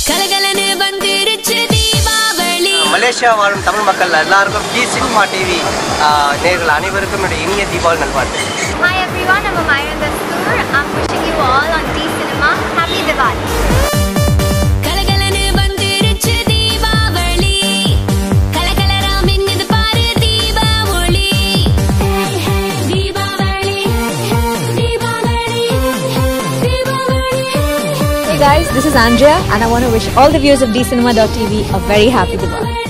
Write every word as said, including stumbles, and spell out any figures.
Malaysia வாழும் தமிழ் மக்கள் எல்லாருக்கும் டி சினிமா டிவி நேயர்கள் அனைவருக்கும் என்னுடைய இனிய Deepavali நல்வாழ்த்து. Hi everyone, I'm Amaya Dastur. I'm wishing you all on D Cinema Happy Diwali. Hey guys, this is Andrea and I want to wish all the viewers of D cinema dot T V a very happy Diwali.